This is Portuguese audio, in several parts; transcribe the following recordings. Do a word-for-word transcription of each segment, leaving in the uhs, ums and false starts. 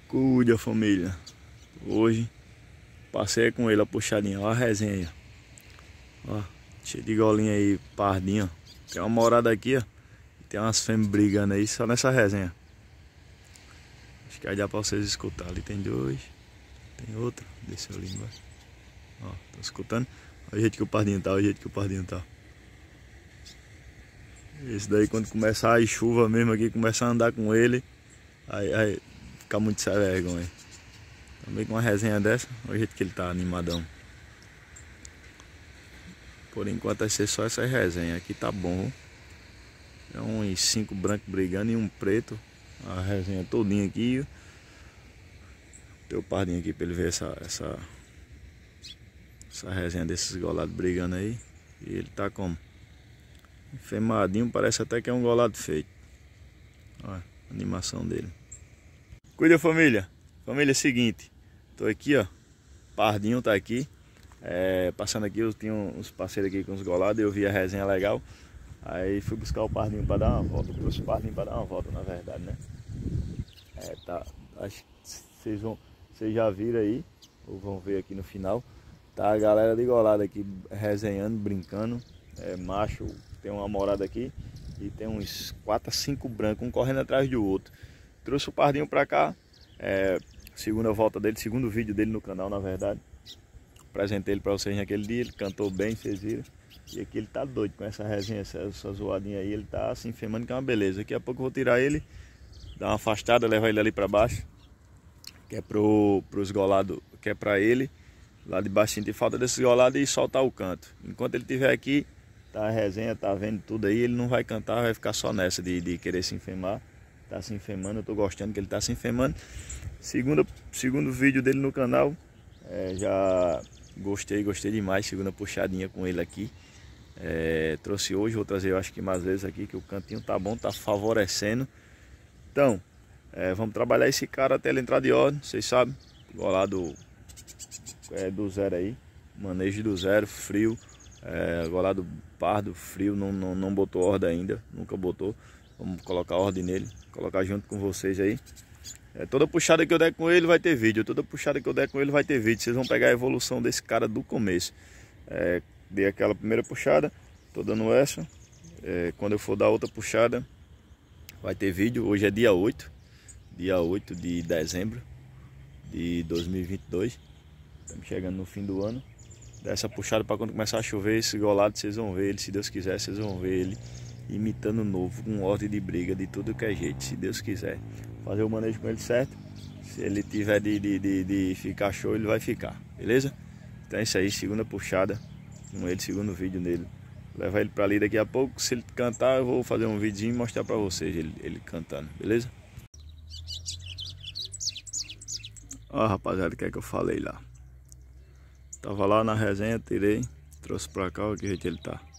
Cuida, família. Hoje passei com ele a puxadinha, ó a resenha aí. Ó, cheio de golinha aí, pardinho. Tem uma morada aqui, ó. Tem umas fêmeas brigando aí só nessa resenha. Acho que aí dá pra vocês escutar. Ali tem dois. Tem outro. Desceu ali embaixo. Ó, tô escutando. Olha o jeito que o pardinho tá, olha o jeito que o pardinho tá. Esse daí quando começar a chuva mesmo aqui, começar a andar com ele, aí, aí fica muito sem vergonha. Também com uma resenha dessa, olha o jeito que ele tá animadão. Por enquanto vai ser só essa resenha. Aqui tá bom. É uns cinco brancos brigando e um preto. A resenha todinha aqui. Tem o pardinho aqui pra ele ver essa, essa, essa resenha desses golados brigando aí. E ele tá como? Enfemadinho, parece até que é um golado feito. Olha a animação dele. Cuida, família. Família, é o seguinte. Tô aqui, ó. Pardinho tá aqui. É, passando aqui, eu tinha uns parceiros aqui com os golados. Eu vi a resenha legal. Aí fui buscar o pardinho pra dar uma volta. Trouxe o pardinho pra dar uma volta, na verdade, né? É, tá. Acho que vocês vão. Vocês já viram aí. Ou vão ver aqui no final. Tá a galera de golado aqui resenhando, brincando. É, macho. Tem uma morada aqui e tem uns quatro a cinco brancos, um correndo atrás do outro. Trouxe o pardinho pra cá, é, segunda volta dele, segundo vídeo dele no canal, na verdade. Apresentei ele pra vocês naquele dia, ele cantou bem, vocês viram. E aqui ele tá doido com essa resenha, essa, essa zoadinha aí, ele tá se enfemando, que é uma beleza. Daqui a pouco eu vou tirar ele, dar uma afastada, levar ele ali pra baixo, que é pro, pros golados, que é pra ele. Lá de baixo sentir falta desses golados e soltar o canto. Enquanto ele estiver aqui, tá a resenha, tá vendo tudo aí, ele não vai cantar, vai ficar só nessa de, de querer se enfemar. Tá se enfemando, eu tô gostando que ele tá se enfemando. Segunda, segundo vídeo dele no canal, é, já gostei, gostei demais. Segunda puxadinha com ele aqui. É, trouxe hoje, vou trazer eu acho que mais vezes aqui, que o cantinho tá bom, tá favorecendo. Então, é, vamos trabalhar esse cara até ele entrar de ordem, vocês sabem. Golado é, do zero aí, manejo do zero, frio. É, golado pardo, frio, não, não, não botou ordem ainda, nunca botou. Vamos colocar ordem nele, colocar junto com vocês aí. É, toda puxada que eu der com ele vai ter vídeo, toda puxada que eu der com ele vai ter vídeo. Vocês vão pegar a evolução desse cara do começo. É, dei aquela primeira puxada, tô dando essa. É, quando eu for dar outra puxada, vai ter vídeo. Hoje é dia oito, dia oito de dezembro de dois mil e vinte e dois. Estamos chegando no fim do ano. Dessa puxada para quando começar a chover, esse golado vocês vão ver ele, se Deus quiser, vocês vão ver ele imitando o novo, com ordem de briga de tudo que é jeito, se Deus quiser. Fazer o manejo com ele certo, se ele tiver de, de, de, de ficar show, ele vai ficar, beleza? Então é isso aí, segunda puxada com ele, segundo vídeo dele. Vou levar ele para ali daqui a pouco, se ele cantar eu vou fazer um videozinho e mostrar para vocês ele, ele cantando, beleza? Ó rapaziada, o que é que eu falei lá? Tava lá na resenha, tirei, trouxe pra cá, olha que jeito ele tá.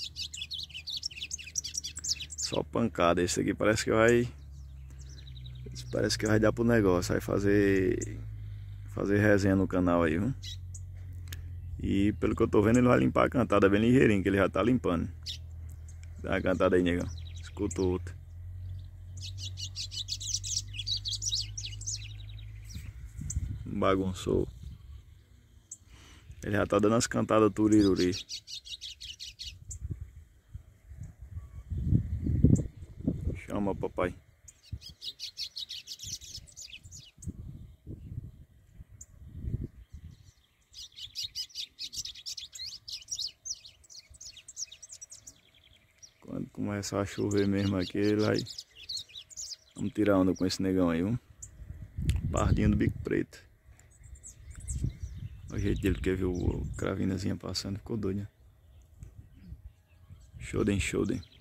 Só pancada, esse aqui parece que vai... Parece que vai dar pro negócio, vai fazer... Fazer resenha no canal aí, viu? E pelo que eu tô vendo ele vai limpar a cantada bem ligeirinho, que ele já tá limpando. Dá uma cantada aí, negão. Escuta outra. Bagunçou. Ele já tá dando as cantadas turiruri. Chama, papai. Quando começar a chover mesmo aqui, ele vai... Vamos tirar onda com esse negão aí, viu? Pardinho do bico preto. O jeito dele que viu o cravinazinha passando, ficou doido, né? Show, show.